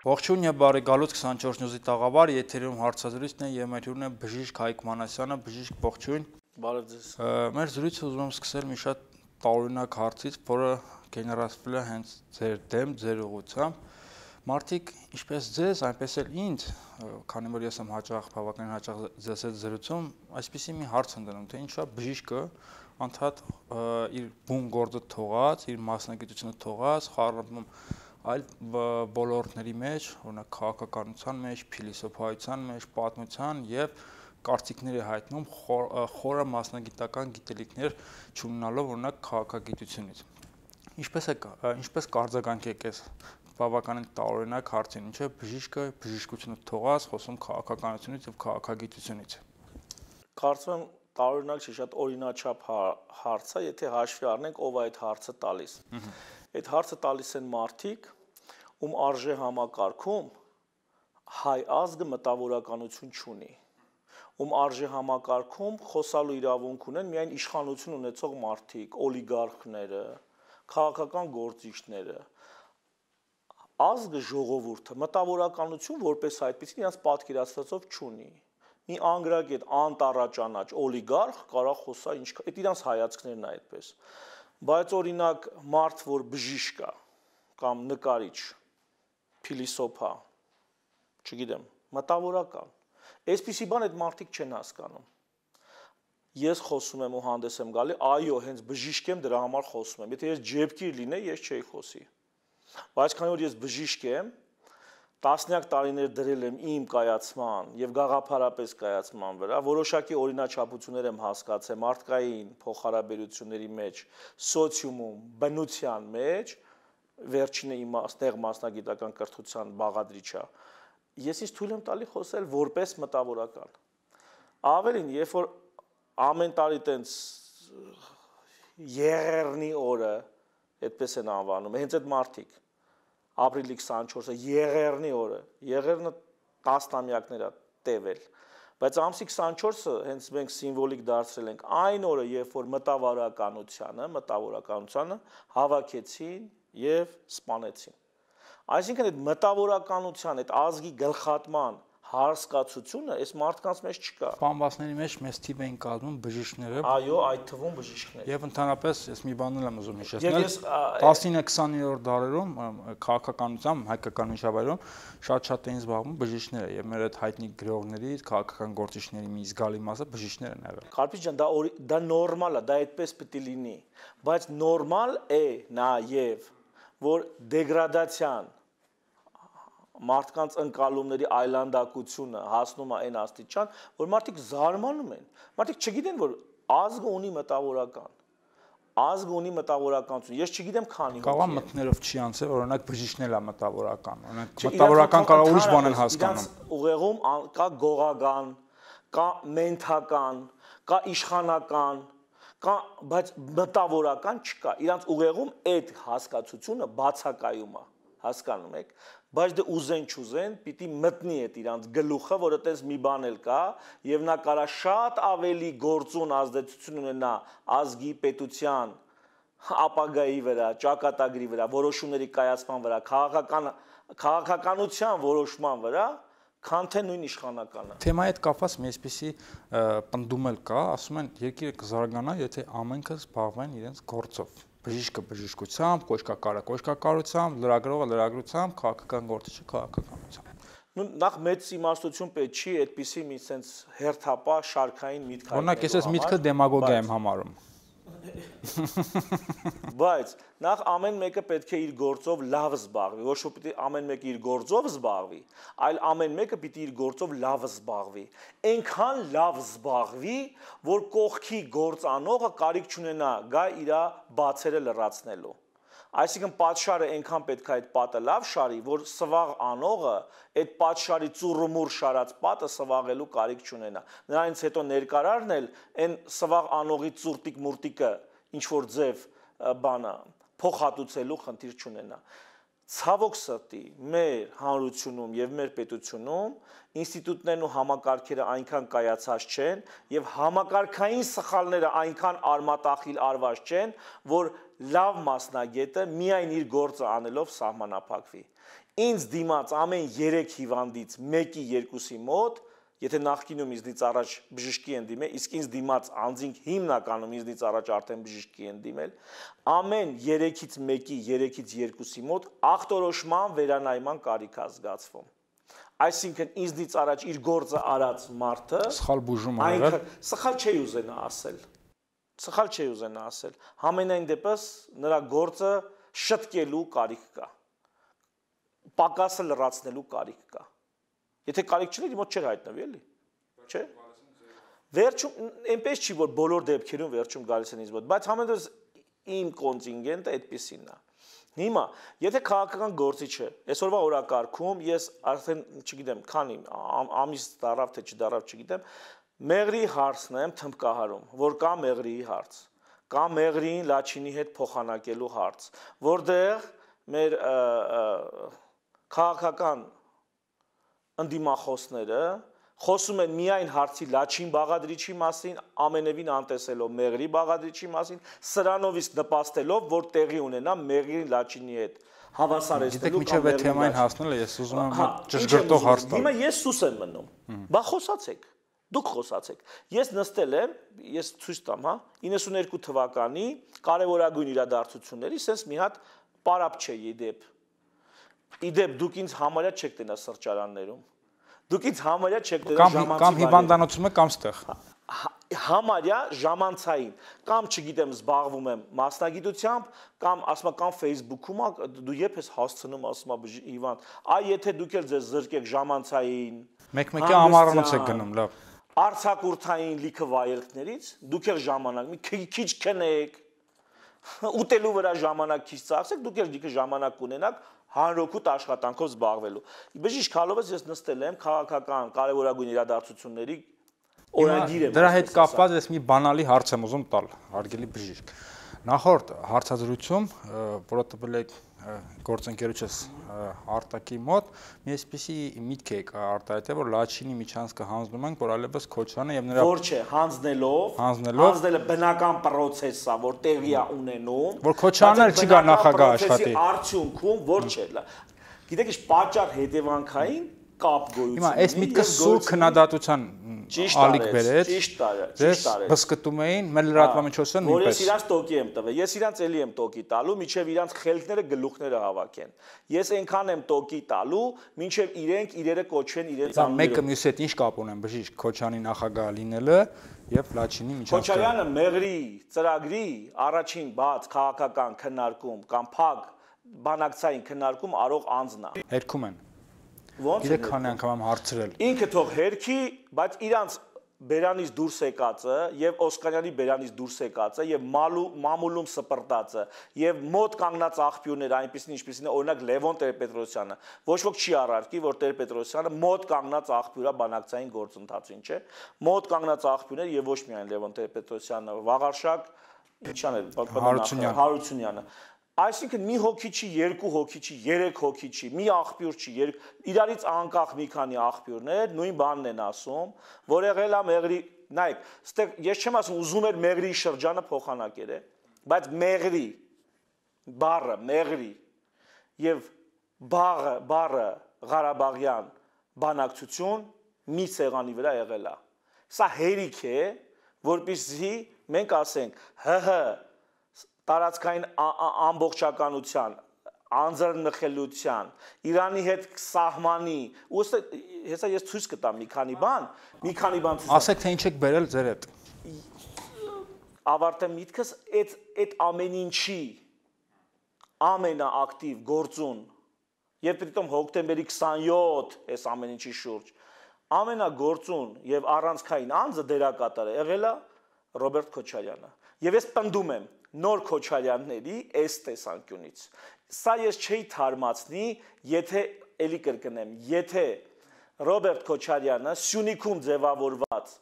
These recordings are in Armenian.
Ողջույն եւ բարի գալուց 24 նյուզի տաղավար, եթերում հարցազրույցն է եւ մեր հյուրն է Բժիշկ Հայկ Մանասյանը, բժիշկ ողջույն։ Բարև ձեզ։ Մեր զրույցը ուզում եմ սկսել մի շատ տարօրինակ հարցից, որը գեներացվել է հենց ձեր դեմ, ձեր ուղղությամբ։ Մարդիկ, ինչպես ձեզ, այնպես էլ ինձ, քանի որ ես եմ բավականին հաճախ ձեզ հետ զրուցում, այսպեսի մի հարց եմ դնում, թե ինչու է բժիշկը անդադ իր բուն գործը թողած, իր մասնագիտությունը թողած, խառնում այլ ոլորտների մեջ, օրինակ քաղաքականության մեջ, փիլիսոփայության մեջ, պատմության եւ կարծիքների հայտնում խորը մասնագիտական գիտելիքներ չունենալով օրինակ քաղաքագիտությունից։ Ինչպես կարձագանք եք այս բավականին տարօրինակ հարցին, ինչը բժիշկը բժշկությունը թողած, խոսում քաղաքականությունից եւ քաղաքագիտությունից։ Կարծում եմ տարօրինակ չի, շատ օրինաչափ հարց է, եթե հաշվի առնենք ով է այդ հարցը տալիս։ Այդ հարցը տալիս են մարդիկ, ում արժե համակարգում հայ ազգը մտավորականություն չունի, ում արժե համակարգում խոսալու իրավունք ունեն միայն իշխանություն ունեցող մարդիկ, օլիգարխները, քաղաքական գործիչները։ Ազգը, ժողովուրդը մտավորականություն որպես այդպիսին իրենց պատկերացրածով չունի։ Մի անգրագետ, անտառաճանաչ, օլիգարխ կարող խոսա ինչ, այդ իրենց հայացքներն է այդպես։ Բայց օրինակ մարդ, որ բժիշկ է կամ նկարիչ, փիլիսոփա, չգիտեմ, մտավորական, այսպիսի բան այդ մարդիկ չեն հասկանում։ Ես խոսում եմ ու հանդես եմ գալի, այո, հենց բժիշկ եմ, դրա համար խոսում եմ։ Եթե ես ջեբկիր լինեի, ես չէի խոսի։ Բայց քանի որ ես բժիշկ եմ, տասնյակ տարիներ դրել եմ իմ կայացման եւ գաղափարապես կայացման վրա, որոշակի օրինաչափություններ եմ հասկացել մարդկային փոխհարաբերությունների մեջ, սոցիումում, բնության մեջ, վերջինը իմ ստեղ մասնագիտական կրթության բաղադրիչը, ես ինձ թույլ եմ տալի խոսել որպես մտավորական։ Ավելին, երբ որ ամեն տարի տենց եղեռնի օրը, այդպես են անվանում, հենց այդ մարդիկ ապրիլի 24-ը եղեռնի օրը, եղեռնը 10 տասնամյակներ է տևել, բայց ամսի 24-ը հենց մենք սիմվոլիկ դարձրել ենք այն օրը, երբ որ մտավորականությանը հավաքեցին եւ սպանեցին։ Այսինքն այդ մտավորականության, այդ ազգի գլխատման հարսկացությունը այս մարդկանց մեջ չկա։ Սպանվածների մեջ մեծ թիվ էին կազմում բժիշկները։ Այո, այդ թվում բժիշկներ։ Եվ ընդհանրապես ես մի բան եմ ուզում հիշեցնել, 19-20-րդ դարերում քաղաքականությամբ, հայկական միջավայրում շատ էին զբաղվում բժիշկները եւ մեր այդ հայտնի գրողներից, քաղաքական գործիչների մի զգալի մասը բժիշկներ են եղել։ Կարպիչ ջան, դա նորմալ է, դա այդպես պետք է լինի, բայց նորմալ է նաեւ, որ դեգրադացիան մարդկանց ընկալումների այլանդակությունը հասնում է այն աստիճան, որ մարդիկ զարմանում են։ Մարդիկ չգիտեն, որ ազգը ունի մտավորական։ Ազգը ունի մտավորականություն։ Ես չգիտեմ քանի հոգի։ Կարող մտներով չի անցել, որ օրինակ բժիշկներն է մտավորական։ Օրինակ մտավորական կարող ուրիշ բան են հասկանում։ Ուղեղում կա գողական, կա մենթական, կա իշխանական, կա, բայց մտավորական չկա։ Իրանց ուղեղում այդ հասկացությունը բացակայում է, հասկանում եք։ Բայց դե ուզեն չուզեն, պիտի մտնի այդ իրանց գլուխը, որ այդպես մի բան էլ կա, եւ նա կարա շատ ավելի գործուն ազդեցություն ունենա ազգի, պետության, ապագայի վրա, ճակատագրի վրա, որոշումների կայացման վրա, քաղաքականության որոշման վրա, քան թե նույն իշխանականը։ Թեմայի հետ կապված մի այսպիսի պնդում էլ կա, ասում են երկիրը կզարգանա, եթե ամենքը զբաղվեն իրենց գործով։ Բժիշկը բժշկությամբ, կոշկակարը կոշկակարությամբ, լրագրողը լրագրությամբ, քաղաքական գործիչը քաղաքականությամբ։ Նախ մեծ իմաստություն պետք չի այդպիսի մի sense հերթապահ շարքային միտք։ Օրինակ ես այս միտքը դեմագոգիա եմ համարում։ Բայց նախ ամեն մեկը պետք է իր գործով լավ զբաղվի, ոչ որ պիտի ամեն մեկը իր գործով զբաղվի, այլ ամեն մեկը պիտի իր գործով լավ զբաղվի։ Այնքան լավ զբաղվի, որ կողքի գործ անողը կարիք չունենա գա իր բացերը լրացնելու։ Այսինքն պատշարը այնքան պետք է այդ պատը լավ շարի, որ սվաղ անողը այդ պատշարի ծուռումուռ շարած պատը սվաղելու կարիք չունենա։ Նրանից հետո ներկարարն էլ այն սվաղ անողի ծուրտիկ մուրտիկը ինչ որ ձև բանը փոխհատուցելու խնդիր չունենա։ Ցավոք սրտի մեր հանրությունում եւ մեր պետությունում ինստիտուտներն ու համակարգերը այնքան կայացած չեն եւ համակարգային սխալները այնքան արմատախիլ արված չեն, որ լավ մասնագետը միայն իր գործը անելով սահմանափակվի։ ինձ դիմաց ամեն 3 հիվանդից 1-ի 2-ի մոտ, եթե նախկինում ինձնից առաջ բժշկի են դիմել, իսկ ինձ դիմաց անձինք հիմնականում ինձնից առաջ արդեն բժշկի են դիմել, ամեն 3-ից 1-ի 3-ից 2-ի մոտ ախտորոշման վերանայման կարիք է զգացվում։ Այսինքն ինձնից առաջ իր գործը արած մարդը սխալ բուժում է եղել։ Սխալ չի ուզենա ասել։ Սխալ չի ուզենա ասել։ Համենայն դեպս նրա գործը շտկելու կարիք կա։ Պակասը լրացնելու կարիք կա։ Եթե կարիք չլինի, մոտ չէր հայտնվի, էլի։ Չէ՞։ Վերջում այնպես չի, որ բոլոր դեպքերում վերջում գալիս են ինձ մոտ, բայց համենայնպես իմ կոնտինգենտը այդպեսին է։ Հիմա, եթե քաղաքական գործիչ է, այսօրվա օրակարգում ես արդեն, չգիտեմ, քանի ամիս դարավ թե չդարավ, չգիտեմ, մեղրի հարցն եմ թմբկահարում, որ կա մեղրի հարց, կա մեղրին լաչինի հետ փոխանակելու հարց, որտեղ մեր քաղաքական ընդդիմախոսները խոսում են միայն հարցի լաչին բաղադրիչի մասին, ամենևին անտեսելով մեղրի բաղադրիչի մասին, սրանով իսկ նպաստելով, որ տեղի ունենա մեղրի լաչինի հետ հավասարեցնելու կամ մեղրի թեմային հասնել ես ուզում եմ ճշգրտող հարց տալ։ Հիմա ես սուս եմ մնում։ Բա խոսացեք։ Դուք խոսացեք։ Ես նստել եմ, ես ցույց տամ, հա, 92 թվականի կարևորագույն իրադարձությունների sense մի հատ պարապ չէ իդեպ։ Իդեպ դուք ինձ համարյա չեք տենա սրճարաններում։ Դուք ինձ համարյա չեք տենա ժամանցի կամ հիվանդանոցում եք կամ ստեղ։ Համարյա ժամանցային կամ չգիտեմ զբաղվում եմ մասնագիտությամբ կամ ասում եմ կամ Facebook-ում դու երբ ես հասցնում ասում եմ հիվանդ այ եթե դուք էլ ձեզ զրկեք ժամանցային մեկ-մեկի ամառանոց եք գնում լավ արցակուրթային լիքը վայելքներից դուք էլ ժամանակ մի քիչ քնեք ուտելու վրա ժամանակ քիչ ծախսեք դուք էլ լիքը ժամանակ կունենաք հանրօգուտ աշխատանքով զբաղվելու բժիշկ հալովս ես նստել եմ քաղաքական կարևորագույն իրադարձությունների օրագիր եմ դրա հետ կապված ես մի բանալի հարց եմ ուզում տալ հարգելի բժիշկ նախորդ հարցազրույցում որը տվել եք գործընկերոջս Արտակի մոտ մի այսպիսի միտք եք արտահայտել որ լաչինի միջանցքը հանձնում ենք որ այլևս Քոչարյանը եւ նրա որ չէ հանձնելը բնական process է որ տեղի է ունենում որ Քոչարյանը չի գա նախագահ աշխատի արդյունքում որ չէ գիտեք ինչ պատճառ հետևանքային կապ գոյություն հիմա այս միտքը սուր քննադատության ալիք բերեց ճիշտ արեց բսկտում էին մեր լրատվամիջոցը նույնպես որ ես իրանց տոկի եմ տվել ես իրանց էլի եմ տոկի տալու միջև իրանց խելքները գլուխները հավաքեն ես այնքան եմ տոկի տալու մինչև իրենք իրերը կոչեն իրենց անունը մեկը մյուսի հետ ինչ կապ ունեն բժիշկ Քոչարյանի նախագահ լինելը եւ լաչինի միջանցքը Քոչարյանը մեղրի ծրագրի առաջին բաց քաղաքական քննարկում կամ փակ բանակցային քննարկում արող անձն է հերքում են ոնց է քանի անգամ հարցրել ինքը թող հերքի բայց իրանց բերանից դուրս եկածը եւ Օսկանյանի բերանից դուրս եկածը եւ մամուլում սպրտածը եւ մոտ կանգնած աղբյուրները այնպեսին ինչպեսին է օրինակ Լևոն Տեր-Պետրոսյանը ոչ ոք չի առարկի որ Տեր-Պետրոսյանը մոտ կանգնած աղբյուրա բանակցային գործընթացին չէ մոտ կանգնած աղբյուրներ եւ ոչ միայն Լևոն Տեր-Պետրոսյանը Վաղարշակ ինչան է Հարությունյանը Այսինքն մի հոգի չի, երկու հոգի չի, երեք հոգի չի, մի աղբյուր չի, իրարից անկախ մի քանի աղբյուրներ նույն բանն են ասում, որ եղել է մեղրի, նայեք, ստեղ ես չեմ ասում ուզում էր մեղրի շրջանը փոխանակել է, բայց մեղրի բառը, մեղրի եւ բառը Ղարաբաղյան բանակցություն մի սեղանի վրա եղել է։ Սա հերիք է, որպեսզի մենք ասենք ՀՀ տարածքային ամբողջականության, անձեռնխելության, Իրանի հետ սահմանի, ու հեսա ես ցույց կտամ մի քանի բան ցույց ասեք թե ինչ եք բերել ձեր հետ։ Ավարտեմ միտքս, այդ ամեն ինչի ամենաակտիվ գործուն եւ պրիտոմ հոկտեմբերի 27 այս ամեն ինչի շուրջ ամենագործուն եւ առանցքային անձը դերակատար է եղել է Ռոբերտ Քոչարյանը։ Եվ ես պնդում եմ նոր Քոչարյանների այս տեսանկյունից։ Սա ես չէի թարմացնի, եթե էլի կրկնեմ, եթե Ռոբերտ Քոչարյանը Սյունիքում ձևավորված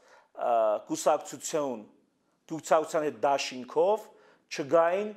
կուսակցության հետ դաշինքով չգային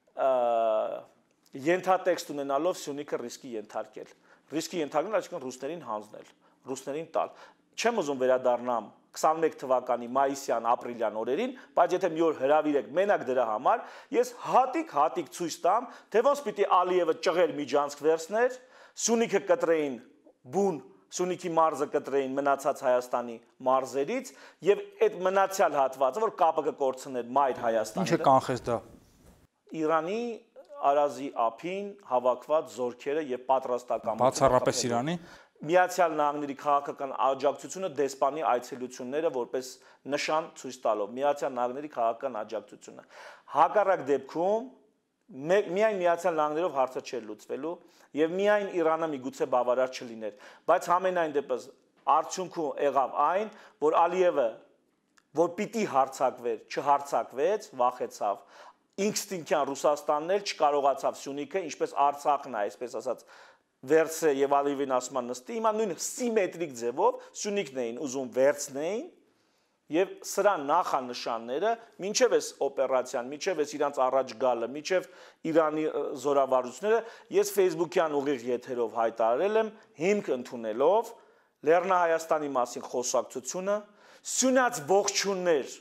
ենթատեքստ ունենալով Սյունիքը ռիսկի ենթարկել։ Ռիսկի ենթարկել, այսինքն ռուսներին հանձնել, ռուսներին տալ։ Չեմ ուզում վերադառնամ 21 թվականի մայիսյան ապրիլյան օրերին, բայց եթե մի օր հրավիրեք մենակ դրա համար, ես հատիկ ցույց տամ, թե ոնց պիտի Ալիևը ճղեր միջանցք վերցներ, Սյունիքը կտրեին բուն, Սյունիքի մարզը կտրեին մնացած Հայաստանի մարզերից եւ այդ մնացյալ հատվածը, որ կապը կկորցներ մայր Հայաստանի։ Ինչը կանխեց դա։ Իրանի Արազի ափին հավաքված զորքերը եւ պատրաստակամությունը։ Բացառապես Իրանի Միացյալ Նահանգների քաղաքական աջակցությունը դեսպանի այցելությունները որպես նշան ցույց տալով Միացյալ Նահանգների քաղաքական աջակցությունը։ Հակառակ դեպքում միայն Միացյալ Նահանգներով հարցը չէր լուծվելու եւ միայն Իրանը միգուցե բավարար չլիներ, բայց համենայն դեպս արդյունքում եղավ այն, որ Ալիևը, որ պիտի հարցակվեր, չհարցակվեց, վախեցավ, ինստինկտյան Ռուսաստանն էլ չկարողացավ Սյունիքը, ինչպես Արցախն է, այսպես ասած, վերցրել եւ Ալիևին ասում են նստի, հիմա նույն սիմետրիկ ձևով Սյունիքն էին ուզում վերցնեին եւ սրա նախանշանները մինչեւ այս օպերացիան, մինչեւ այս իրանց առաջ գալը, մինչեւ Իրանի զորավարությունները ես Facebook-յան ուղիղ եթերով հայտարարել եմ հիմք ընդունելով Լեռնահայաստանի մասին խոսակցությունը, Սյունյաց ողջուններ,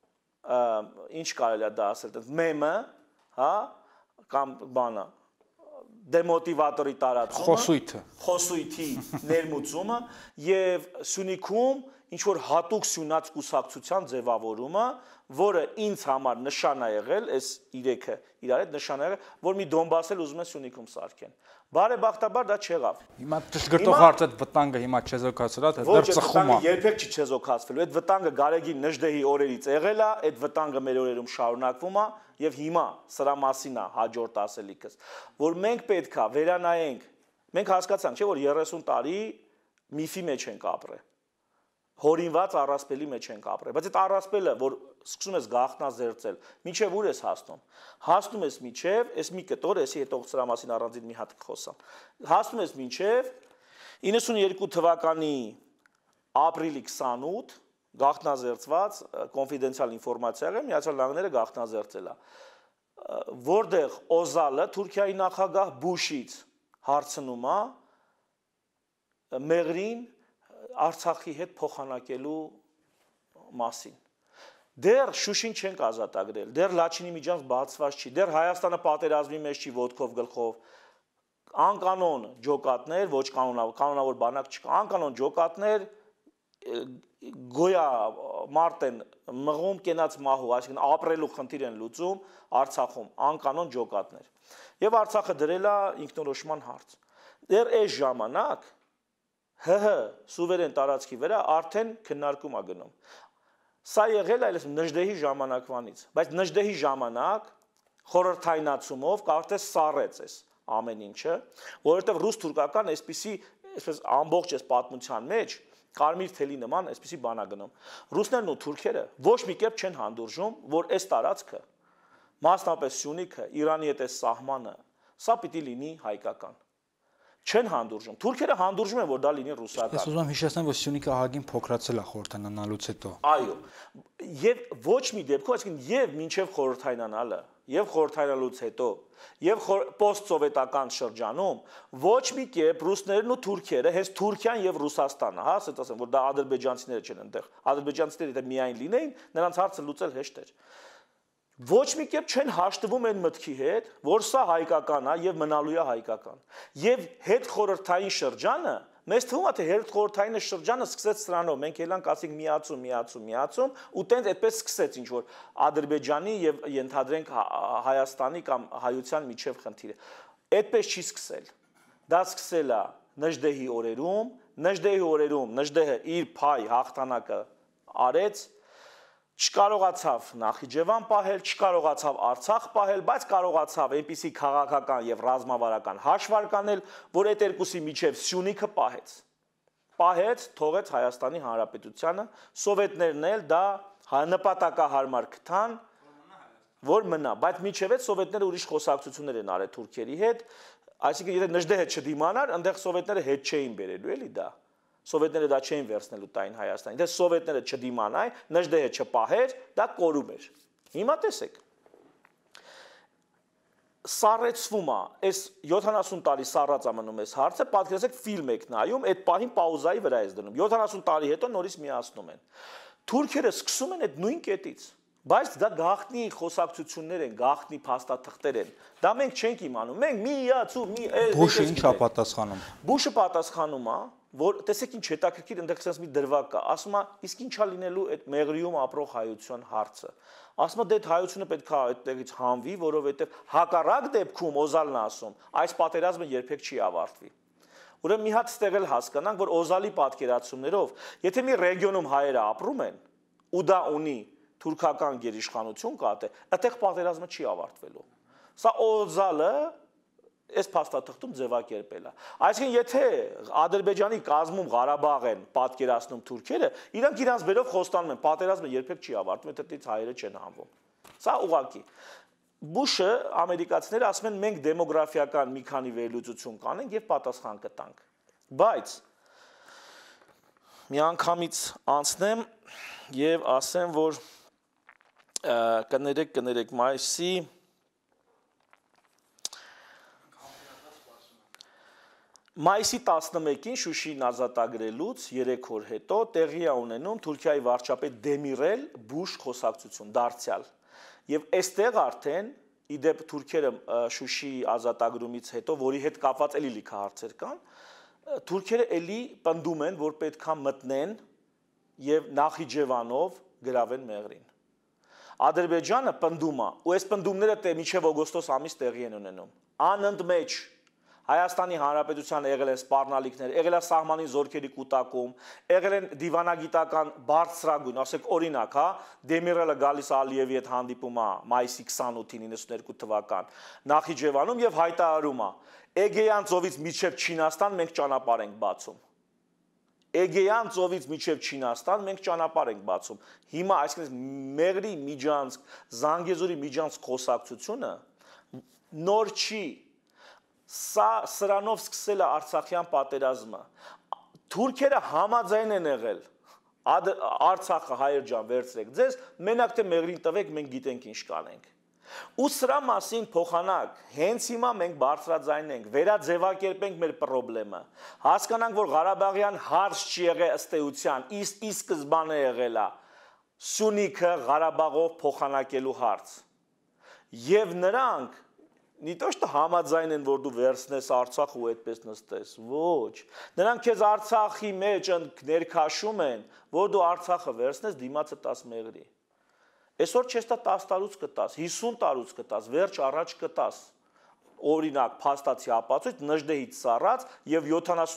ինչ կարելի է դա ասել, մեմը, հա, կամ բանը դեմոտիվատորի տարածումը, խոսույթի ներմուծումը եւ Սյունիքում ինչ որ հատուկ Սյունյաց կուսակցության ձևավորումը, որը ինձ համար նշան է եղել, այս 3-ը իրար հետ նշան է եղել, որ մի Դոնբասել ուզում են Սյունիքում սարքեն։ Բարեբախտաբար դա չեղավ։ Հիմա դժգրտող հարց այդ վտանգը հիմա չեզոքացել է, դեռ ծխում է։ Երբեք չի չեզոքացվելու։ Այդ վտանգը Գարեգի Նժդեհի օրերից եղել է, այդ վտանգը մեր օրերում շարունակվում է եւ հիմա սրա մասին է հաջորդ ասելիքս, որ մենք պետքա վերանայենք։ Մենք հասկացանք, չէ՞ որ 30 տարի միֆի մեջ ենք ապրել։ Հորինված առասպելի մեջ ենք ապրել, բայց այդ առասպելը, որ սկսում ես գաղտնազերծել, մինչև ուր ես հասնում։ Հասնում ես մինչև, այս մի կտոր, էսի հետո սրա մասին առանձին մի հատ կխոսամ։ Հասնում ես մինչև 92 թվականի ապրիլի 28 գաղտնազերծված կոնֆիդենցիալ ինֆորմացիա է, Միացյալ Նահանգները գաղտնազերծել է, որտեղ Օզալը Թուրքիայի նախագահ Բուշից հարցնում է Մեղրին Արցախի հետ փոխանակելու մասին։ Դեռ Շուշին չենք ազատագրել, դեռ Լաչինի միջանց բացված չի, դեռ Հայաստանը պատերազմի մեջ չի ոտքով գլխով, անկանոն ջոկատներ, ոչ կանոնավոր բանակ չկա, անկանոն ջոկատներ գոյա մարդ են մղում կենաց մահու, այսինքն ապրելու խնդիր են լուծում Արցախում, անկանոն ջոկատներ։ Եվ Արցախը դրել է ինքնորոշման հարց։ Դեռ այս ժամանակ ՀՀ սուվերեն տարածքի վրա արդեն քննարկում է գնում։ Սա եղել է Նժդեհի ժամանակվանից, բայց Նժդեհի ժամանակ խորհրդայնացումով կարծես սառեց այս ամեն ինչը, որովհետև ռուս-թուրքական այսպես ամբողջ այս պատմության մեջ կարմիր թելի նման այսպեսի բան է գնում։ Ռուսներն ու թուրքերը ոչ մի կերպ չեն հանդուրժում, որ այս տարածքը, մասնապես Սյունիքը, Իրանի հետ այս սահմանը, սա պիտի լինի հայկական։ Չեն հանդուրժում։ Թուրքերը հանդուրժում են, որ դա լինի ռուսական։ Ես ուզում եմ հիշեցնել, որ Սյունիքը ահագին փոքրացել է խորհրդայնանալուց հետո։ Այո։ Եվ ոչ մի դեպքում, այսինքն եւ մինչեւ խորհրդայնանալը, եւ խորհրդայնալուց հետո, եւ պոստսովետական շրջանում ոչ մի կերպ ռուսներն ու թուրքերը, հենց Թուրքիան եւ Ռուսաստանը, հա, ասած ասեմ, որ դա ադրբեջանցիները չեն այնտեղ։ Ադրբեջանցիները եթե միայն լինեին, նրանց հարցը լուծել հեշտ էր։ Ոչ մի կերպ չեն հաշտվում այն մտքի հետ, որ սա հայկական է եւ մնալու է հայկական։ Եվ հետ խորհրդային շրջանը, մեզ թվում է թե հետ խորհրդային շրջանը սկսեց սրանով, մենք ելանք ասենք միացում, ու տենց այդպես սկսեց ինչ որ Ադրբեջանի եւ ենթադրենք Հայաստանի կամ հայության միջև խնդիրը։ Այդպես չի սկսել։ Դա սկսել է Նժդեհի օրերում, Նժդեհը իր փայ հաղթանակը արեց, չկարողացավ Նախիջևան պահել, չկարողացավ Արցախ պահել, բայց կարողացավ այնպիսի քաղաքական եւ ռազմավարական հաշվարկ անել, որ այդ երկուսի միջև Սյունիքը պահեց, թողեց Հայաստանի Հանրապետությանը, սովետներն էլ դա նպատակահարմար գտան, որ մնա, բայց միջև այդ սովետները ուրիշ խոսակցություններ են արել թուրքերի հետ, այսինքն եթե Նժդեհը չդիմանար, այնտեղ սովետները հետ չէին բերելու, էլի դա։ Սովետները դա չէին վերցնելու տային Հայաստանին, թե սովետները չդիմանային, Նժդեհը չպահեր, դա կորում էր։ Հիմա տեսեք։ Սառեցվում է, այս 70 տարի սառած է մնում այս հարցը, պատկերացեք ֆիլմ եք նայում, այդ պահին պաուզայի վրա ես դնում։ 70 տարի հետո նորից միացնում են։ Թուրքերը սկսում են այդ նույն կետից, Բայց դա գաղտնի խոսակցություններ են, գաղտնի փաստաթղթեր են։ Դա մենք չենք իմանում։ Մենք մի իացու, մի Բուշը ի՞նչ է պատասխանում։ Բուշը պատասխանում է, որ տեսեք ինչ հետաքրքիր այնտեղ sense մի դրվագ կա։ Ասում է, իսկ ի՞նչ է լինելու այդ Մեղրիում ապրող հայության հարցը։ Ասում է, դե հայությունը պետք է այդտեղից հանվի, որովհետև հակառակ դեպքում Օզալն է ասում, այս պատերազմը երբեք չի ավարտվի։ Ուրեմն մի հատ ստեղ էլ հասկանանք, որ Օզալի պատկերացումներով, եթե մի ռեգիոնում հայերը ապրում են, ու դա ունի թուրքական գերիշխանություն կա, այդտեղ պատերազմը չի ավարտվելու։ Սա Օզալը այս փաստաթղթում ձևակերպել է։ Այսինքն, եթե Ադրբեջանի կազմում Ղարաբաղ են պատկերացնում թուրքերը, իրանք իրանց բերով խոստանում են, պատերազմը երբեք չի ավարտվում, այդտեղից հայերը չեն հանվում։ Սա ուղղակի։ Բուշը ամերիկացիները ասում են, մենք դեմոգրաֆիական մի քանի վերլուծություն կանենք եւ պատասխան կտանք։ Բայց մի անգամից անցնեմ եւ ասեմ, որ կներեք Մայիսի 11-ին Շուշիին ազատագրելուց 3 օր հետո տեղի է ունենում Թուրքիայի վարչապետ Դեմիրել Բուշ խոսակցություն դարձյալ։ Եվ այստեղ արդեն իդեպ թուրքերը Շուշիի ազատագրումից հետո, որի հետ կապված էլի լիքը հարցեր կան, թուրքերը էլի պնդում են, որ պետք է մտնեն եւ Նախիջևանով գրավեն Մեղրին։ Ադրբեջանը պնդում է, ու այս պնդումները մինչև օգոստոս ամիս տեղի են ունենում։ Անընդմեջ Հայաստանի Հանրապետության եղել են սպառնալիքներ, եղել է սահմանի զորքերի կուտակում, եղել են դիվանագիտական բարձրագույն, ասեք օրինակ, հա, Դեմիրելը գալիս Ալիևի հետ հանդիպում է մայիսի 28-ին 92 թվական Նախիջևանում եւ հայտարարում է. Էգեյան ծովից միջև Չինաստան մենք ճանապարհ ենք բացում։ Էգեյան ծովից միջև Չինաստան մենք ճանապարհ ենք բացում։ Հիմա այսինքն Մեղրի Միջանցք, Զանգեզուրի Միջանցք խոսակցությունը նոր չի։ Սա սրանով սկսել է Արցախյան պատերազմը։ Թուրքերը համաձայն են եղել Արցախը հայեր ջան վերցրեք ձեզ, մենակ թե Մեղրին տվեք, մենք գիտենք ինչ կանենք։ Ու սրա մասին փոխանակ, հենց հիմա մենք բարձրաձայնենք, վերաձևակերպենք մեր խնդրումը։ Հասկանանք, որ Ղարաբաղյան հարց չի եղել ըստ էության, ի սկզբանե եղել է Սյունիքը Ղարաբաղով փոխանակելու հարց։ Եվ նրանք Նի то что համաձայն են, որ դու վերցնես Արցախը ու այդպես նստես։ Ոչ։ Նրանք քեզ Արցախի մեջ ներքաշում են, որ դու Արցախը վերցնես, դիմացը տաս Մեղրի։ Այսօր չես տա 10 տարուց կտաս, 50 տարուց կտաս, վերջ առաջ կտաս։ Օրինակ, փաստացի ապացույց Նժդեհից սառած եւ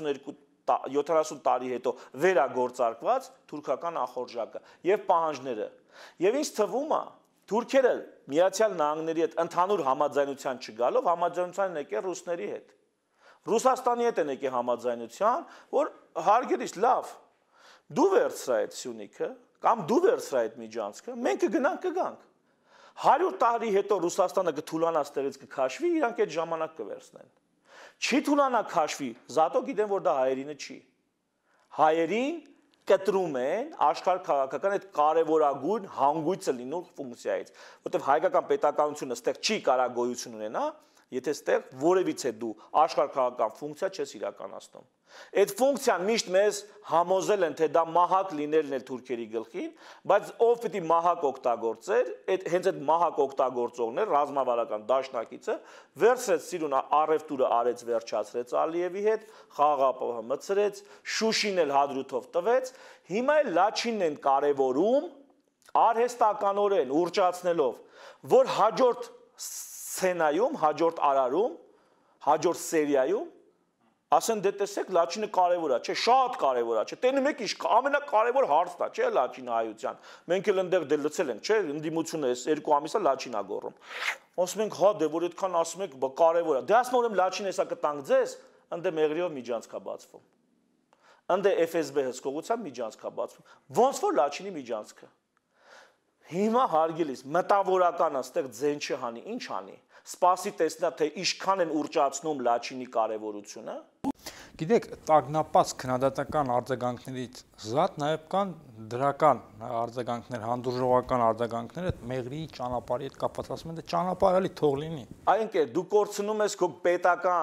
70 տարի հետո վերագործարկված թուրքական ախորժակը եւ պահանջները։ Եվ ինձ թվում է, թուրքերը Միացյալ Նահանգների հետ ընդհանուր համաձայնության չգալով համաձայնության են եկել ռուսների հետ։ Ռուսաստանի հետ են եկել համաձայնության, որ հարգելիս լավ, դու վերցրա այդ Սյունիքը կամ դու վերցրա այդ Միջանցքը, մենք կգանք։ 100 տարի հետո Ռուսաստանը կթուլանա ստեղից կքաշվի, իրանք այդ ժամանակ կվերցնեն։ Չի թուլանա քաշվի, զատո գիտեն, որ դա հայերինը չի։ Հայերին կտրում են աշխարհ քաղաքական այդ կարևորագույն հանգույցը լինող ֆունկցիայից, որտեղ հայկական պետականությունը ստեղ չի կարող գոյություն ունենա, եթե ստեղ որևիցե դու աշխարհ քաղաքական ֆունկցիա չես իրականացնում։ Այդ ֆունկցիան միշտ մեզ համոզել են, թե դա մահակ լինելն է թուրքերի գլխին, բայց ով պիտի մահակ օգտագործեր, հենց այդ մահակ օգտագործողներ, ռազմավարական դաշնակիցը վերցրեց Սիրուն առևտուրը արեց վերջացրեց Ալիևի հետ, խաղաղապահը մցրեց, Շուշին էլ հադրութով տվեց, հիմա էլ Լաչինն են կարևորում արհեստականորեն ուռճացնելով, որ հաջորդ սցենայում, հաջորդ արարում, հաջորդ սերիայում ասեն դե տեսեք Լաչինը կարևոր է, չէ, շատ կարևոր է, չէ, տենում եք ինչ ամենակարևոր հարցն է, չէ, Լաչինահայության։ Մենք էլ այնտեղ դե լցել ենք, չէ, ընդդիմությունը այս 2 ամիսը Լաչին է գոռում։ Ասում ենք, հա, դե որ այդքան ասում եք, կարևոր է։ Դե ասում ուրեմն Լաչին հեսա կտանք ձեզ, ընդ Մեղրիով միջանցք է բացվում։ Ընդ FSB հսկողությամբ միջանցք է բացվում։ Ոնց որ Լաչինի միջանցքը։ Հիմա հարգելիս մտավորականը ստեղ ձեն չհանի, ինչ անի։ Սպասի տեսնա թե ինչքան են ուռճացնում Լաչինի կարևորությունը։ Գիտեք, տագնապած քննադատական արձագանքներից զատ նաև կան դրական արձագանքներ, հանդուրժողական արձագանքներ, այդ Մեղրիի ճանապարհի հետ կապված ասում են, դե ճանապարհը լի թող լինի։ Այնքե դու կորցնում ես քո պետական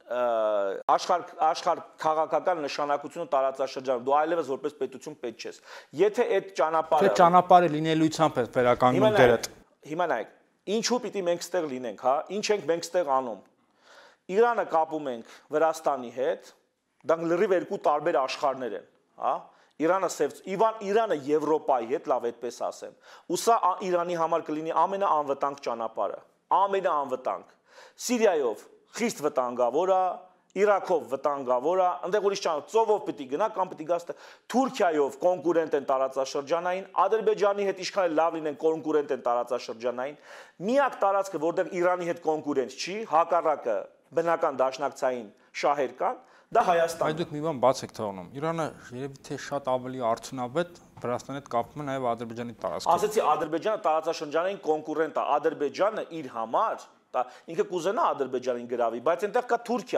աշխարհ քաղաքական նշանակությունը տարածաշրջանում դու այլևս որպես պետություն պետք չես։ Եթե այդ ճանապարհը Թե ճանապարհը լինելիությամբ է վերականգնում դերդ։ Հիմա նայեք, ինչու պիտի մենք ստեղ լինենք, հա? Ինչ ենք մենք ստեղ անում։ Իրանը կապում ենք Վրաստանի հետ, դա լրիվ երկու տարբեր աշխարհներ են, հա? Իրանը Եվրոպայի հետ, լավ այդպես ասեմ։ Ու սա Իրանի համար կլինի ամենաանվտանգ ճանապարհը, ամենաանվտանգ։ Սիրիայով խիստ վտանգավոր է, Իրաքով վտանգավոր է, այնտեղ ուրիշ ծովով պիտի գնա կամ պիտի գա Թուրքիայով կոնկուրենտ են տարածաշրջանային, Ադրբեջանի հետ ինչքան էլ լավ լինեն կոնկուրենտ են տարածաշրջանային, միակ տարածքը, որտեղ Իրանի հետ կոնկուրենտ չի, հակառակը բնական դաշնակցային շահեր կան, դա Հայաստանն է։ Այդ դուք մի բան բաց եք թողնում։ Իրանը երևի թե շատ ավելի արդյունավետ Վրաստանի հետ կապվում է նաև Ադրբեջանի տարածքով։ Ասացի Ադրբեջանը տարածաշրջանային կոնկուրենտ է, Ադրբեջանը իր համար ինքը կուզենա Ադրբեջանին գրավի, բայց այնտեղ կա Թուրքիա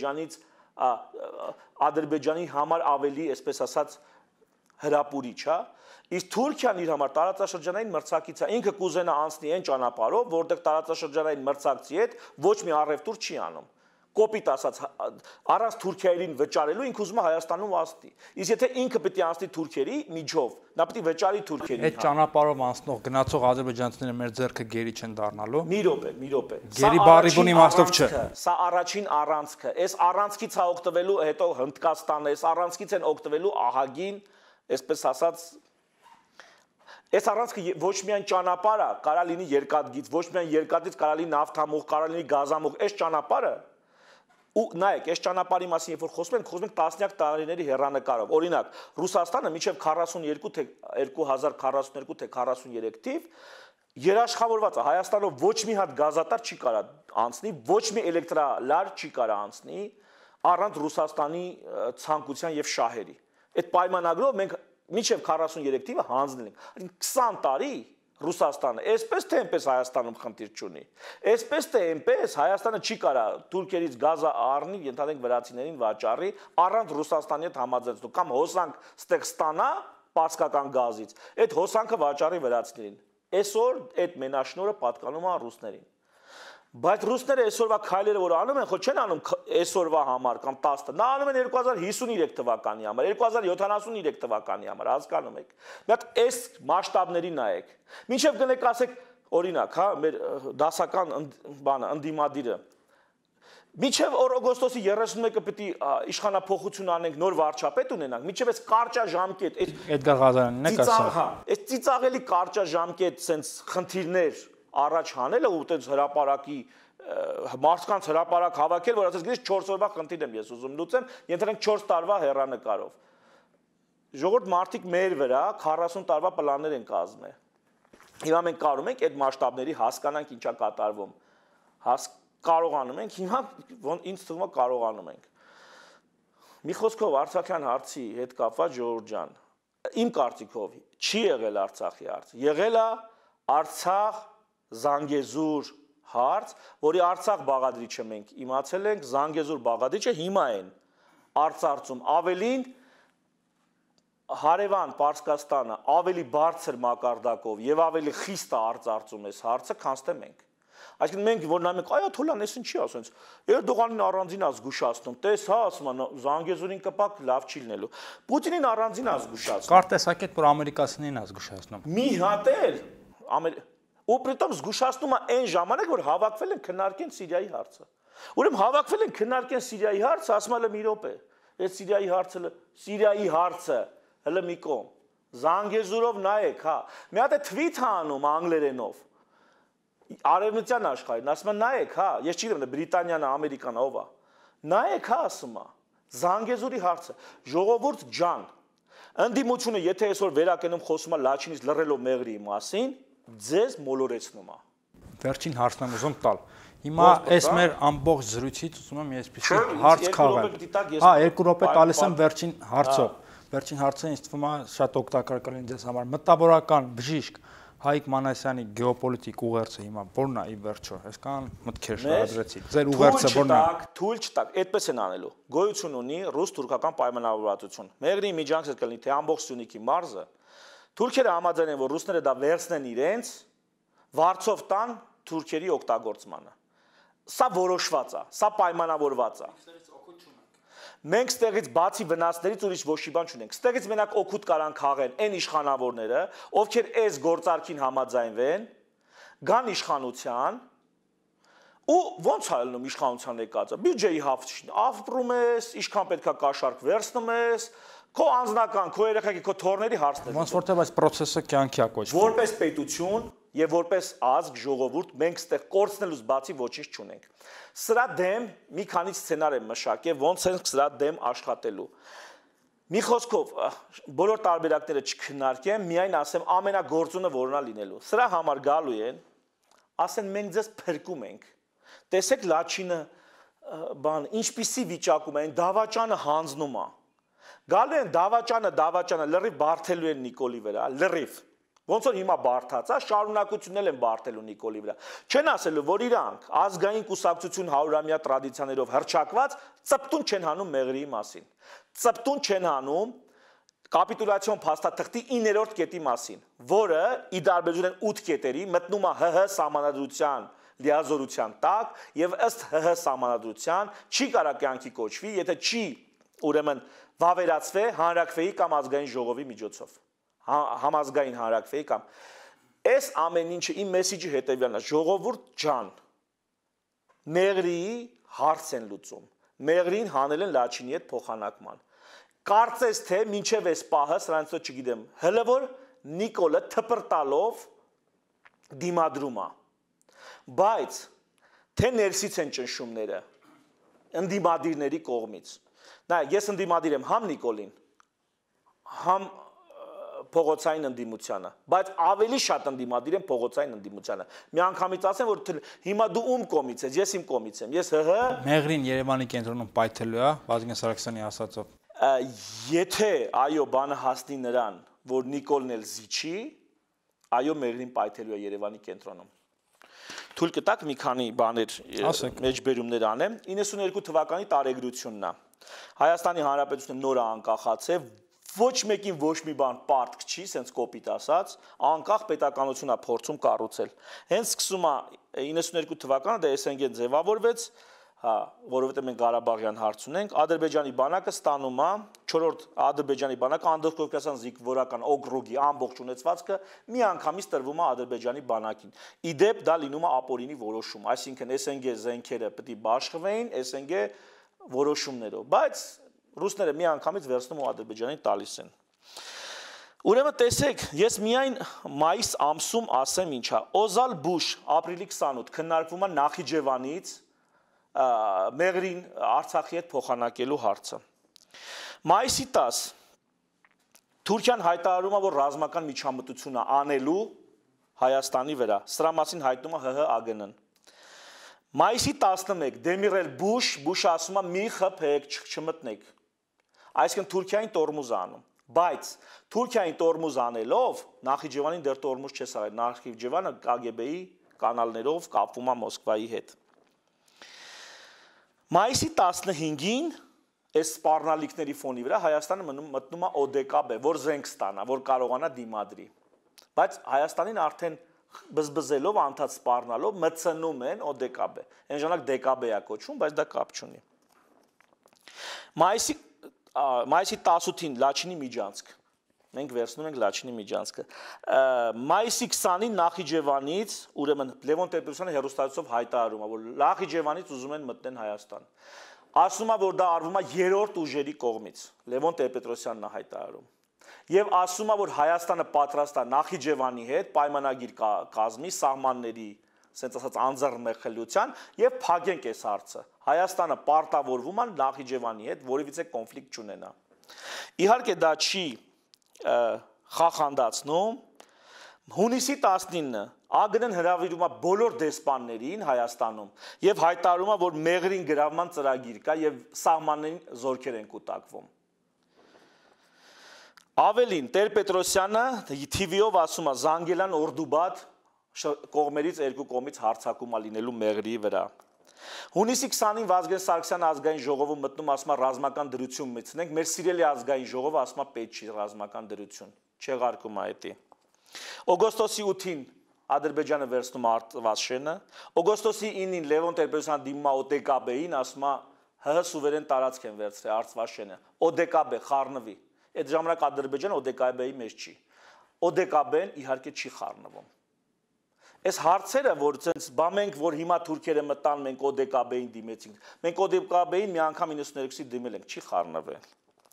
Ադրբեջանի համար ավելի, այսպես ասած, հրապուրիչ, հա։ Իսկ Թուրքիան իր համար տարածաշրջանային մրցակից է, ինքը կուզենա անցնի այն ճանապարհով, որտեղ տարածաշրջանային մրցակցի հետ ոչ մի առևտուր չի անում։ Կոպիտ ասած, առանց Թուրքիային վճարելու ինքը ուզում է Հայաստանում ասնի։ Իսկ եթե ինքը պետք է անցնի Թուրքերի միջով, նա պետք է վճարի Թուրքերին։ Այդ ճանապարհով անցնող գնացող ադրբեջանցիները մեր ձեռքը գերի չեն դառնալու։ Մի րոպե։ Գերի բարի բուն իմաստով չէ։ Սա առաջին առանցքը։ Այս առանցքից է օգտվելու հետո Հնդկաստանը, այս առանցքից են օգտվելու ահագին, այսպես ասած, այս առանցքը ոչ միայն ճանապարհ է, կարա լինի երկաթգիծ, ոչ միայն երկաթից կարա լինի նավթամուղ, կարա լինի գազամուղ, այս ճանապարհը ու նայեք, այս ճանապարհի մասին երբ որ խոսում ենք տասնյակ տարիների հեռանկարով։ Օրինակ, Ռուսաստանը մինչև 42 թե 2042 թե 43 թիվ երաշխավորված է, Հայաստանով ոչ մի հատ գազատար չի կարա անցնի, ոչ մի էլեկտրալար չի կարա անցնի առանց Ռուսաստանի ցանկության եւ շահերի։ Այդ պայմանագրով մենք մինչև 43 թիվը հանձնել ենք։ 20 տարի Ռուսաստանը, այսպես թե այնպես Հայաստանում խնդիր չունի։ Այսպես թե այնպես Հայաստանը չի կարա Թուրքերից գազը առնի, ենթադրենք վրացիներին վաճառի, առանց Ռուսաստանի հետ համաձայնելու կամ հոսանք ստեղ ստանա պարսկական գազից, այդ հոսանքը վաճառի վրացիներին։ Այսօր այդ մենաշնորհը պատկանում է ռուսներին։ Բայց ռուսները այսօրվա քայլերը որ անում են, խո չեն անում այսօրվա համար կամ 10, նա անում են 2053 թվականի համար, 2073 թվականի համար, հասկանում եք։ Բայց այս մասշտաբների նայեք։ Մինչև գնեք ասեք, օրինակ, հա, մեր դասական բանը, ընդդիմադիրը։ Մինչև օգոստոսի 31-ը պիտի իշխանափոխություն անենք, նոր վարչապետ ունենանք, մինչև այս կարճաժամկետ, Էդգար Ղազարյանն է ասա։ Հա, այս ծիծաղելի կարճաժամկետ sense խնդիրներ առաջ հանելը ու այդպես հրաապարակի մարդկանց հրաապարակ հավաքել, որ ասես գիտես 4 օրվա խնդիր եմ ես ուզում լուծեմ, ենթադրենք 4 տարվա հեռանկարով։ Ժողովուրդ մարդիկ մեր վրա 40 տարվա պլաններ են կազմել։ Հիմա մենք կարում ենք այդ մասշտաբների հասկանանք ինչա կատարվում։ Կարողանում ենք, հիմա ինձ թվում է կարողանում ենք։ Մի խոսքով Արցախյան հարցի հետ կապված Ժողովուրդ ջան, իմ կարծիքով չի եղել Արցախի հարց։ Եղել է Արցախ Զանգեզուր հարց, որի Արցախ բաղադրիչը մենք իմացել ենք, Զանգեզուր բաղադրիչը հիմա են արծարծում ավելին հարևան Պարսկաստանը ավելի բարձր մակարդակով եւ ավելի խիստ է արծարծում այս հարցը, քան թե մենք։ Այսինքն մենք որ նայում ենք, այաթոլան, էս ինչի ասենց, Էրդողանին առանձին ազգուշացնում, տես հա ասում են, Զանգեզուրին կպակ լավ չի լինելու։ Պուտինին առանձին ազգուշացնում։ Կար տեսակետ, որ ամերիկացիներին ազգուշացնում։ Մի հատ էլ ու պրիտոմ զգուշացնում է այն ժամանակ, որ հավաքվել են քննարկեն Սիրիայի հարցը։ Ուրեմն հավաքվել են քննարկեն Սիրիայի հարցը, ասում եմ մի րոպե։ Այդ Սիրիայի հարցը հələ մի կողմ։ Զանգեզուրով նայեք, հա։ Մի հատ է թվիթ է անում անգլերենով։ Արևմտյան աշխարհին, ասում են նայեք, հա, ես չգիտեմ, Բրիտանիան, Ամերիկան ով է։ Նայեք, հա, ասում է։ Զանգեզուրի հարցը, ժողովուրդ ջան, ընդդիմությունը, եթե այսօր վերակենում խոսում է Լաչինից լռելով մեղրի մասին, ձեզ մոլորեցնում է։ Վերջին հարցն եմ ուզում տալ։ Հիմա այս մեր ամբողջ զրույցից ուզում եմ այսպեսի հարց քաղեմ։ Հա, 2 րոպե տալիս եմ վերջին հարցով։ Վերջին հարցը ինձ թվում է շատ օգտակար կլինի ձեզ համար։ Մտավորական բժիշկ Հայկ Մանասյանի գեոպոլիտիկ ուղերձը հիմա ո՞րն է ի վերջո։ Այսքան մտքեր շարադրեցի։ Ձեր ուղերձը ո՞րն է։ Թույլ չտակ, այդպես են անելու։ Գոյություն ունի ռուս-թուրքական պայմանավորվածություն։ Մեղրի միջանցքը կլինի թե ամբողջ Սյունիքի մարզը։ Թուրքերը համաձայն են, որ ռուսները դա վերցնեն իրենց, վարձով տան թուրքերի օգտագործմանը։ Սա որոշված է, սա պայմանավորված է։ Մենք ստեղից բացի վնասներից ուրիշ ոչ մի բան չունենք։ Ստեղից մենակ օգուտ կարան քաղեն այն իշխանավորները, ովքեր այս գործարքին համաձայնվեն, գան իշխանության ու ոնց է ելնում իշխանության եկածը։ Բյուջեի ապրում ես, ինչքան պետքա կաշառք վերցնում ես, քո անձնական, քո երեխայի, քո թորների հարցներ։ Ոնց որտեղ այս process-ը կյանքի է կոչվում։ Որպես պետություն եւ որպես ազգ ժողովուրդ մենք ստեղ կորցնելուց բացի ոչինչ չունենք։ Սրա դեմ մի քանի սցենար եմ մշակել, ոնց ենք սրա դեմ աշխատելու։ Մի խոսքով բոլոր տարբերակները չքննարկեմ, միայն ասեմ ամենագործունը որն է լինելու։ Սրա համար գալու են, ասեն մենք ձեզ փրկում ենք։ Տեսեք Լաչինը բան, ինչպիսի վիճակում է, այն դավաճանը հանձնում է։ Գալու են դավաճանը լրիվ բարթելու են Նիկոլի վրա, լրիվ։ Ոնց որ հիմա բարթած է, շարունակություններ են բարթելու Նիկոլի վրա։ Չեն ասելու, որ իրանք ազգային կուսակցություն 100-ամյա տրադիցիաներով հռչակված ծպտուն չեն հանում Մեղրիի մասին։ Ծպտուն չեն հանում կապիտուլյացիոն փաստաթղթի 9-րդ կետի մասին, որը ի տարբերություն 8 կետերի մտնում է ՀՀ սահմանադրության լիազորության տակ եւ ըստ ՀՀ սահմանադրության չի կարող կյանքի կոչվի, եթե չի ուրեմն վավերացվե հանրաքվեի կամ ազգային ժողովի միջոցով։ Համազգային հանրաքվեի կամ այս ամեն ինչը իմ մեսիջը հետևյալն է, ժողովուրդ ջան, Մեղրիի հարց են լուծում, Մեղրին հանել են Լաչինի հետ փոխանակման։ Կարծես թե մինչև այս պահը, սրանից հետո չգիտեմ, հələ որ Նիկոլը թպրտալով դիմադրում է։ Բայց թե ներսից են ճնշումները ընդդիմադիրների կողմից։ Նա ես ընդդիմադիր եմ համ Նիկոլին, համ փողոցային ընդդիմությանը, բայց ավելի շատ ընդդիմադիր եմ փողոցային ընդդիմությանը։ Մի անգամից ասեմ, որ հիմա դու ում կողմից ես, ես իմ կողմից եմ, ես ՀՀ Մեղրին Երևանի կենտրոնում պայթելու է, Վազգեն Սարգսյանի ասածով։ Եթե այո բանը հասնի նրան, որ Նիկոլն էլ զիջի, այո Մեղրին պայթելու է Երևանի կենտրոնում։ Թույլ կտակ մի քանի բաներ մեջբերումներ անեմ։ 92 թվականի տարեգրությունն է։ Հայաստանի Հանրապետությունը նոր է անկախացել, ոչ մեկին ոչ մի բան պարտք չի, սենց կոպիտ ասած, անկախ պետականություն է փորձում կառուցել։ Հենց սկսում է 92 թվականը դա ՍՆԳ ձևավորվեց, հա, որովհետև մենք Ղարաբաղյան հարց ունենք, Ադրբեջանի բանակը ստանում է 4-րդ Ադրբեջանի բանակը Անդրկովկասյան զինվորական օկրուգի ամբողջ ունեցվածքը միանգամից տրվում է Ադրբեջանի բանակին։ Իդեպ դա լինում է ապօրինի որոշում, այսինքն ՍՆԳ զենքերը պետք է բաշխվեին ՍՆԳ որոշումներով, բայց ռուսները միանգամից վերցնում ու Ադրբեջանին տալիս են։ Ուրեմն տեսեք, ես միայն մայիս ամսում ասեմ ինչա, Օզալ Բուշ ապրիլի 28 քննարկվում է Նախիջևանից Մեղրին Արցախի հետ փոխանակելու հարցը։ Մայիսի 10 Թուրքիան հայտարարում է, որ ռազմական միջամտություն է անելու Հայաստանի վրա։ Սրա մասին հայտնում է ՀՀ ԱԳՆ-ն։ Մայիսի 11 Դեմիրել Բուշը ասում է մի խփեք, չմտնեք։ Այսինքն Թուրքիային տորմուզ անում, բայց Թուրքիային տորմուզ անելով Նախիջևանին դեռ տորմուզ չես արել, Նախիջևանը KGB-ի կանալներով կապվում է Մոսկվայի հետ։ Մայիսի 15-ին այս սպառնալիքների ֆոնի վրա Հայաստանը մտնում է ODKB, որ զենք ստանա, որ կարողանա դիմադրի։ Բայց Հայաստանին արդեն բզբզելով, անդադ սպառնալով մտցնում են ODKB։ Այն ժամանակ DKB-ը կոչվում, բայց դա կապ չունի։ Մայիսի 18-ին Լաչինի միջանցք։ Մենք վերցնում ենք Լաչինի միջանցքը։ Մայիսի 20-ին Նախիջևանից, ուրեմն Լևոն Տեր-Պետրոսյանը հեռուստացույցով հայտարարում է, որ Նախիջևանից ուզում են մտնել Հայաստան։ Ասում է, որ դա արվում է երրորդ ուժերի կողմից։ Լևոն Տեր-Պետրոսյանն է հայտարարում։ Եվ ասում է, որ Հայաստանը պատրաստ է Նախիջևանի հետ պայմանագիր կազմի սահմանների, ասենց ասած անձեռնմխելիության եւ փակենք այս հարցը։ Հայաստանը պարտավորվում է Նախիջևանի հետ որևիցե կոնֆլիկտ չունենա։ Իհարկե դա չի խախանդացնում։ Հունիսի 19-ը ԱԳՆ-ն հրավիրում է բոլոր դեսպաններին Հայաստանում եւ հայտարարում է, որ Մեղրին գրավման ծրագիր կա եւ սահմաններին զորքեր են կուտակվում։ Ավելին Տեր-Պետրոսյանը TV-ով ասում է Զանգելան Օրդուբադ կողմերից երկու կողմից հարձակում է լինելու Մեղրիի վրա։ Հունիսի 20-ին Վազգեն Սարգսյանը ազգային ժողովում մտնում ասում է ռազմական դրություն մտցնենք, մեր սիրելի ազգային ժողովը ասում է պետք չի ռազմական դրություն, չեղարկում է էդի։ Օգոստոսի 8-ին Ադրբեջանը վերցնում Վաշենը, օգոստոսի 9-ին Լևոն Տեր-Պետրոսյանը դիմում է ՕԴԿԲ-ին, ասում է ՀՀ սուվերեն տարածք են վերցրել Արցվաշենը, ՕԴԿԲ խառնվի։ Այդ ժամանակ Ադրբեջանը ՕԴԿԲ-ի մեջ չի։ ՕԴԿԲ-ն իհարկե չի խառնվում։ Այս հարցերը, որ ցենց բա մենք, որ հիմա թուրքերը մտան, մենք ՕԴԿԲ-ին դիմեցինք։ Մենք ՕԴԿԲ-ին մի անգամ 92-ին դիմել ենք, չի խառնվել։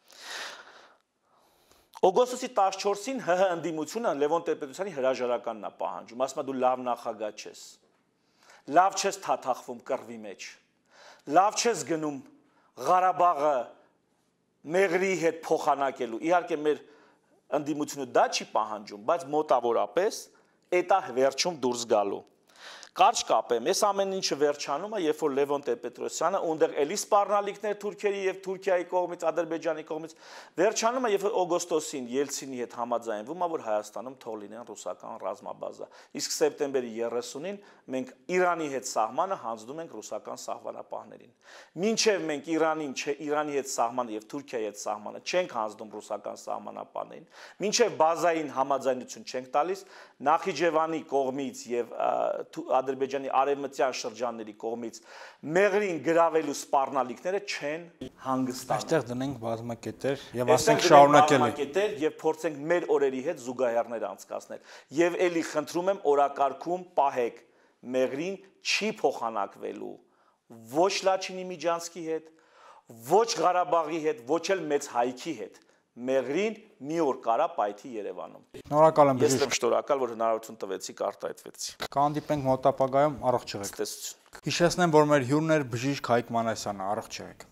Օգոստոսի 14-ին ՀՀ ընդդիմությունը Լևոն Տեր-Պետրոսյանի հրաժարականն է պահանջում, ասում է դու լավ նախագահ չես։ Լավ չես թաթախվում կռվի մեջ։ Լավ չես գնում Ղարաբաղը Մեղրիի հետ փոխանակելու։ Իհարկե մեր ընդդիմությունը դա չի պահանջում, բայց մոտավորապես էտա վերջում դուրս գալու։ Կարճ կապեմ, այս ամեն ինչը վերջանում է, երբ որ Լևոն Տեր-Պետրոսյանը ունդեղ էլի սպառնալիքներ Թուրքիայի եւ Թուրքիայի կողմից, Ադրբեջանի կողմից վերջանում է, երբ որ օգոստոսին Ելցինի հետ համաձայնվում է, որ Հայաստանում թող լինեն ռուսական ռազմաբազա։ Իսկ սեպտեմբերի 30-ին մենք Իրանի հետ սահմանը հանձնում ենք ռուսական սահմանապահներին։ Մինչև մենք Իրանի հետ սահմանը եւ Թուրքիայի հետ սահմանը չենք հանձնում ռուսական սահմանապահներին, մինչև բազային համաձայնություն չենք տալիս, Նախիջևանի կողմից եւ Ադրբեջանի արևմտյան շրջանների կողմից Մեղրին գրավելու սպառնալիքները չեն հանգստանում։ Այստեղ դնենք բազմակետեր եւ ասենք շարունակել ենք եւ փորձենք մեր օրերի հետ զուգահեռներ անցկացնել։ Եվ ելի խնդրում եմ օրակարգում պահեք Մեղրին չի փոխանակվելու ոչ Լաչինի Միջանցքի հետ, ոչ Ղարաբաղի հետ, ոչ էլ Մեծ Հայքի հետ։ Մեղրին մի օր կարա պայթի Երևանում։ Շնորհակալ եմ բժիշկ։ Ես եմ շնորհակալ, որ հնարավորություն տվեցիք արտահայտվեցի։ Կհանդիպենք մոտ ապագայում, առողջ եղեք։ Ցտեսություն։ Հիշեցնեմ, որ մեր հյուրն էր բժիշկ Հայկ Մանասյանը, առողջ եղեք։